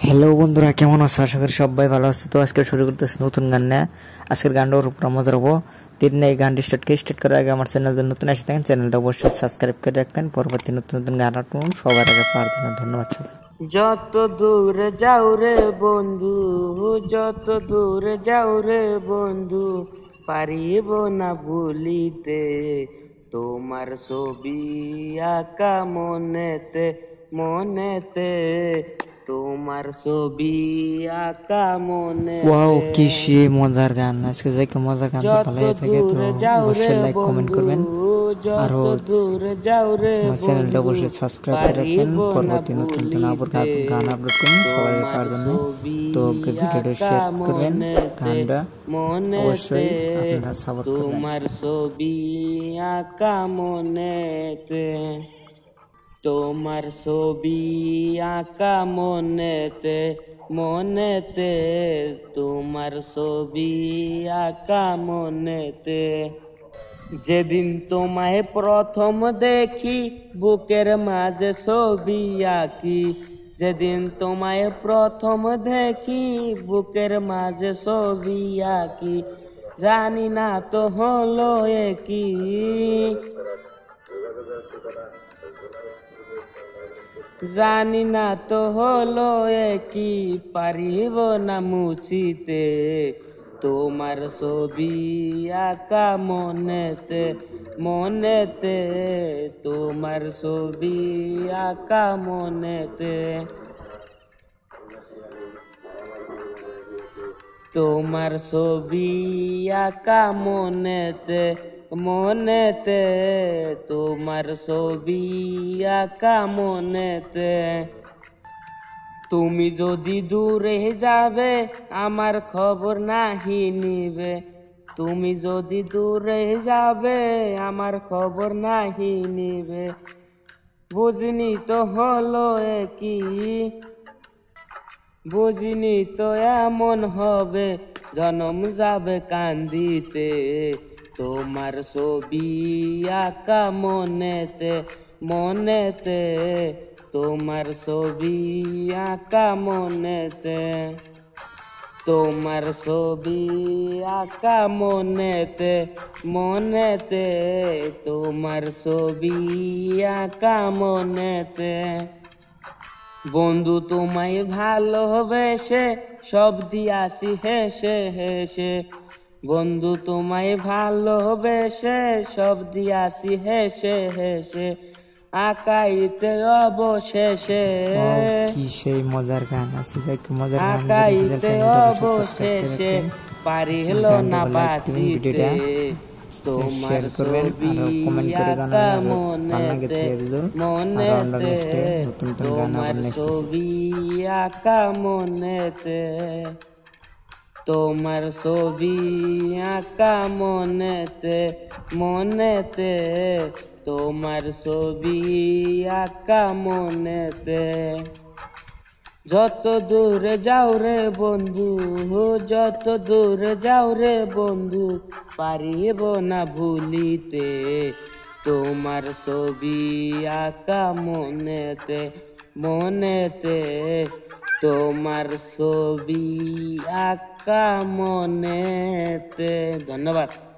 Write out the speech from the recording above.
Hello বন্ধুরা, কেমন আছো? আশা করি সবাই ভালো আছে। তো আজকে শুরু করতেছি নতুন গান নিয়ে। আজকের গানটার উপর মজা হবো। এই গানটি স্টার্ট করার আগে আমার চ্যানেল নতুন এসে থাকেন, চ্যানেলটা অবশ্যই সাবস্ক্রাইব করে রাখবেন পরবর্তী নতুন নতুন গান আপলোড সবার আগে পাওয়ার জন্য। ধন্যবাদ সবাই। যত দূরে যাও রে বন্ধু, যত দূরে যাও রে বন্ধু, পারিব না ভুলিতে তোমার ছবি আঁকা মনেতে মনেতে, তোমার ছবি আঁকা ওয়াও, মনেতে। কি সে মজার গান! আজকে যে মজার গান তো ভালো থাকে, তো অবশ্যই লাইক কমেন্ট করবেন। আর যত দূরে যাও রে আমার চ্যানেলটা বন্ধু, অবশ্যই সাবস্ক্রাইব করে রাখবেন পারিব না পরবর্তী নতুন নতুন আবার ভুলিতে গান আপলোড করবেন সবাই তোমার পাওয়ার জন্য। ছবি তো ভিডিওটা আঁকা শেয়ার করবেন, মনেতে গানটা মনেতে, অবশ্যই আপনারা সাপোর্ট করবেন। তোমার ছবি আঁকা মনেতে, তোমার ছবি আঁকা মনেতে মনেতে, তোমার ছবি আঁকা মনেতে। যেদিন তোমায় প্রথম দেখি বুকের মাঝে ছবি আঁকি, যেদিন তোমায় প্রথম দেখি বুকের মাঝে ছবি আঁকি, জানি না তো হলো কি, জানি না তো হলো কি, পারিব না মুছিতে তোমার ছবি আঁকা মনেতে মনেতে, তোমার ছবি আঁকা মনেতে, তোমার ছবি আঁকা মনেতে মনেতে, তোমার ছবি আঁকা মনেতে। তুমি যদি দূরে যাবে আমার খবর নাহি নিবে, তুমি যদি দূরে যাবে আমার খবর নাহি নিবে, বুঝনি তো হলো কি, বুঝনি তো এমন হবে জনম যাবে কান্দিতে তোমার ছবি আঁকা মনেতে মনেতে, তোমার ছবি আঁকা মনেতে, তোমার ছবি আঁকা মনেতে মনেতে, তোমার ছবি আঁকা মনেতে। বন্ধু তোমায় ভালোবেসে সব দিয়াছি হেসে হেসে, বন্ধু তোমায় ভালোবেসে সব দিয়াছি হেসে হেসে, আকাইতে অবশেষে, কি সেই মজার গান! আছে যে মজার গান আকাইতে অবশেষে পারিল না বাঁচিতে তোমার ছবি আঁকা মনেতে মনেতে, তোমার ছবি আঁকা মনেতে, তোমার ছবি আঁকা মনেতে মনেতে, তোমার ছবি আঁকা মনেতে। যত দূরে যাও রে বন্ধু, যত দূরে যাও রে বন্ধু, পারিব না ভুলিতে তোমার ছবি আঁকা মনেতে মনেতে, তোমার ছবি আঁকা মনেতে। ধন্যবাদ।